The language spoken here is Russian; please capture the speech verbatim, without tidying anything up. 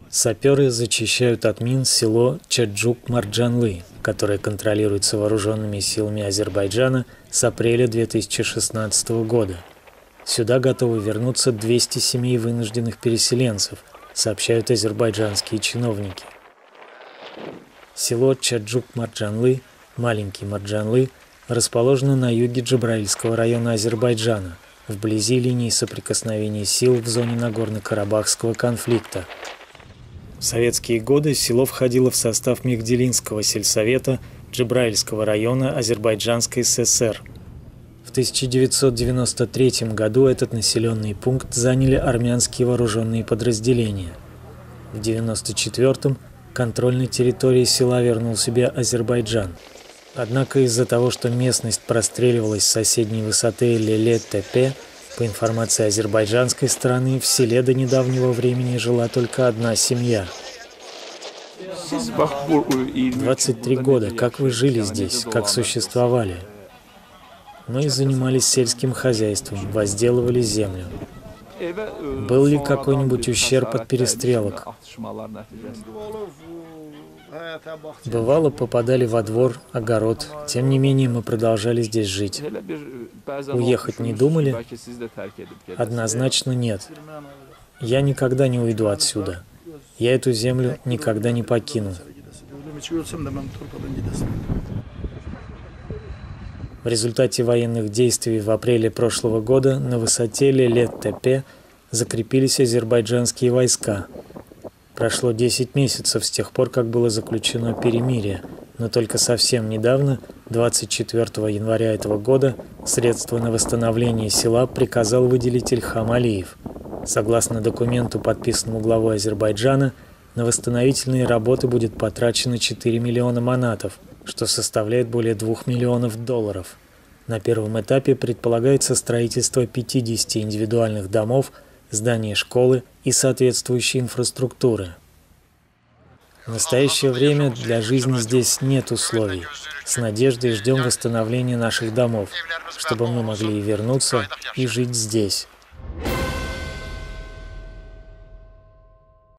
Саперы зачищают от мин село Чаджук-Марджанлы, которое контролируется вооруженными силами Азербайджана с апреля две тысячи шестнадцатого года. Сюда готовы вернуться двести семей вынужденных переселенцев, сообщают азербайджанские чиновники. Село Чаджук-Марджанлы, маленький Марджанлы, расположено на юге Джабраильского района Азербайджана, вблизи линии соприкосновения сил в зоне Нагорно-Карабахского конфликта. В советские годы село входило в состав Мехделинского сельсовета Джабраильского района Азербайджанской ССР. В тысяча девятьсот девяносто третьем году этот населенный пункт заняли армянские вооруженные подразделения. В девяносто четвёртом контроль над территорией села вернул себе Азербайджан. Однако из-за того, что местность простреливалась с соседней высоты Леле-Тепе, по информации азербайджанской стороны, в селе до недавнего времени жила только одна семья. двадцать три года. Как вы жили здесь? Как существовали? Мы занимались сельским хозяйством, возделывали землю. Был ли какой-нибудь ущерб от перестрелок? Бывало, попадали во двор, огород. Тем не менее, мы продолжали здесь жить. Уехать не думали? Однозначно нет. Я никогда не уйду отсюда. Я эту землю никогда не покину. В результате военных действий в апреле прошлого года на высоте Леле-Тепе закрепились азербайджанские войска. Прошло десять месяцев с тех пор, как было заключено перемирие, но только совсем недавно, двадцать четвёртого января этого года, средства на восстановление села приказал выделить Ильхам Алиев. Согласно документу, подписанному главой Азербайджана, на восстановительные работы будет потрачено четыре миллиона манатов, что составляет более двух миллионов долларов. На первом этапе предполагается строительство пятидесяти индивидуальных домов, здание школы и соответствующей инфраструктуры. В настоящее время для жизни здесь нет условий. С надеждой ждем восстановления наших домов, чтобы мы могли вернуться и жить здесь.